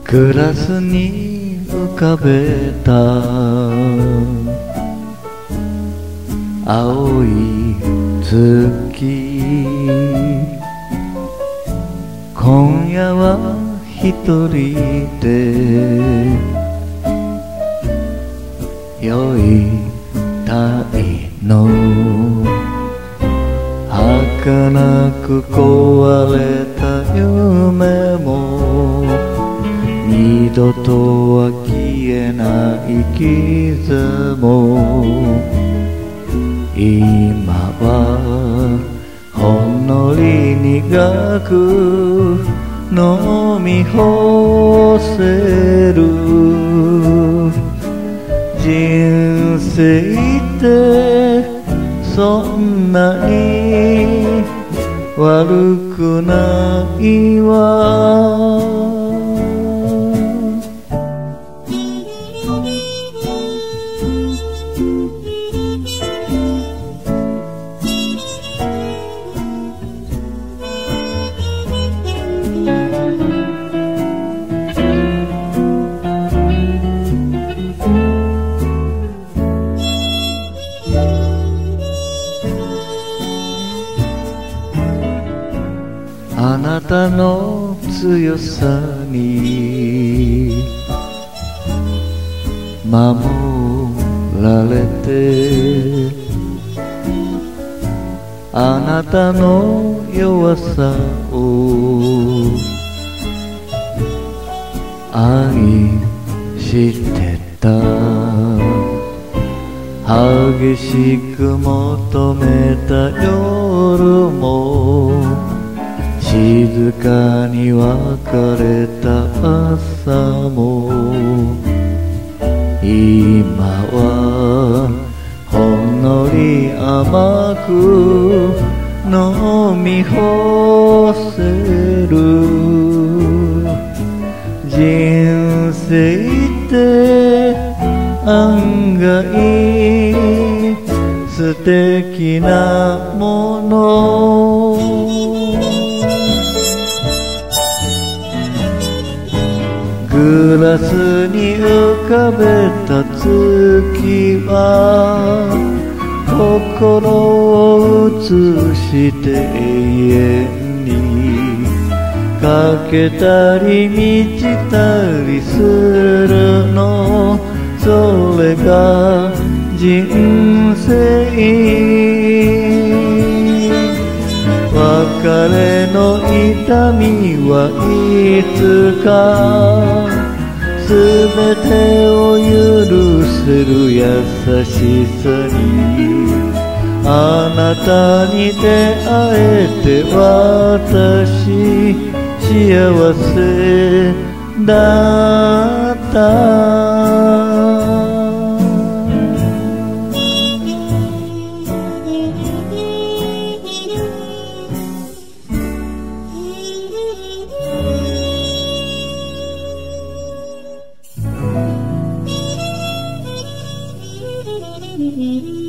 グラスに浮かべた青い月、今夜は一人で酔いたいの、儚く壊れた夢も二度とは消えない傷も、今はほんのり苦く飲み干せる。人生ってそんなに悪くないわ。あなたの強さに守られて、あなたの弱さを愛してた。激しく求めた夜も静かに別れた朝も、今はほんのり甘く飲み干せる。人生って案外素敵なもの。グラスに浮かべた月は心を映して永遠にかけたり満ちたりするの、それが人生。別れの痛みはいつかすべてを許せる優しさに、あなたに出会えて私幸せだった。 うん。